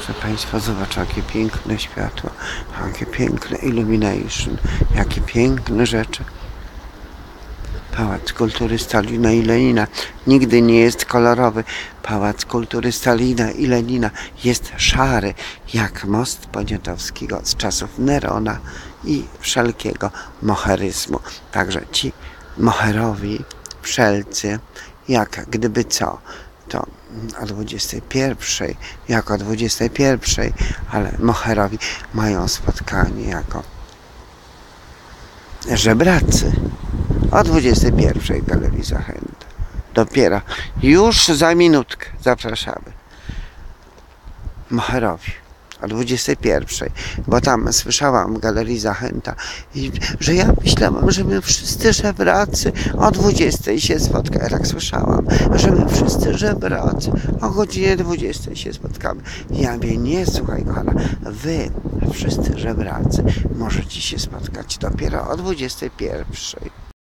Proszę Państwa, zobacz, jakie piękne światło, jakie piękne illumination, jakie piękne rzeczy. Pałac Kultury Stalina i Lenina nigdy nie jest kolorowy. Pałac Kultury Stalina i Lenina jest szary, jak most Poniatowskiego z czasów Nerona i wszelkiego moheryzmu. Także ci moherowi wszelcy, jak gdyby co, to o 21, jako 21, ale moherowi mają spotkanie jako żebracy o 21 Galerii Zachęta. Dopiero już za minutkę zapraszamy moherowi o 21, bo tam słyszałam w Galerii Zachęta, że ja myślałam, że my wszyscy żebracy o 20 się spotkają. Ja tak słyszałam, że my wszyscy żebracy o godzinie 20 się spotkamy. Ja mówię, nie, słuchaj kochana, wy wszyscy żebracy możecie się spotkać dopiero o 21.